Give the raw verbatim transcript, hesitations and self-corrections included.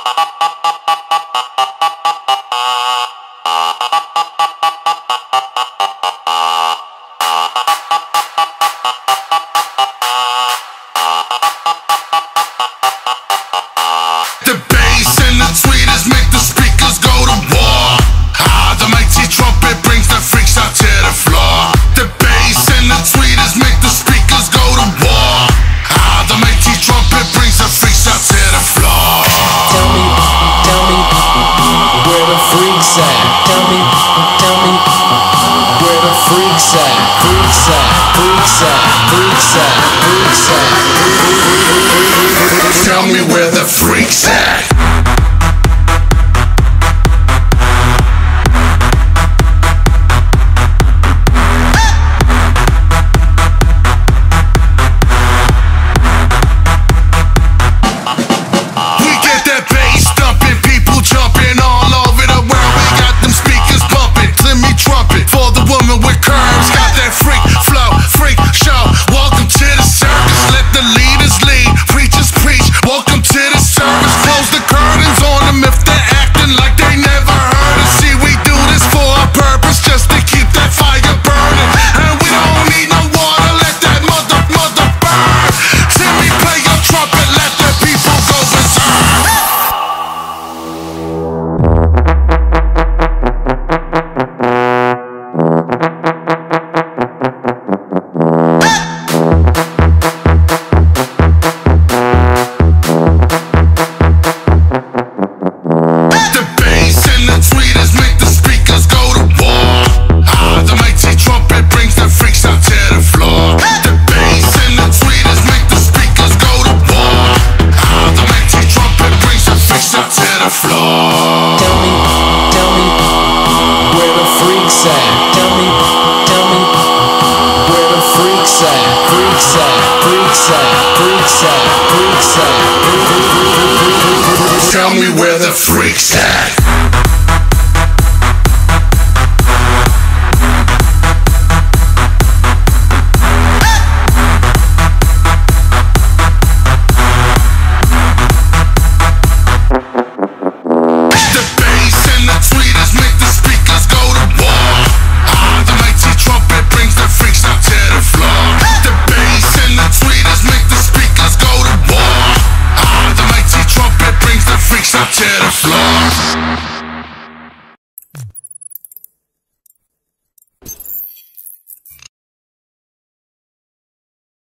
The bass and the tweeters make the speakers go to war. Ah, the mighty trumpet brings the freaks out to the floor. The bass and the tweeters make the speakers go to war. Ah, the mighty trumpet brings the freaks out to the floor. Tell me, tell me, where the freaks at? Tell me, tell me, where the freaks at? Freaks at, freaks at, freaks at, freaks at. Tell me where the freaks at. Timmy Trumpet for the woman with curves. Got that freak flow, freak show. Welcome to the circus. Let the leaders lead, preachers preach. Welcome to the service. Close the curtains on them if they're acting like they never heard it. See, we do this for a purpose, just to keep that fire burning. And we don't need no water, let that mother, mother burn. Timmy, play your trumpet, let the people go berserk. Tell me where the freaks at.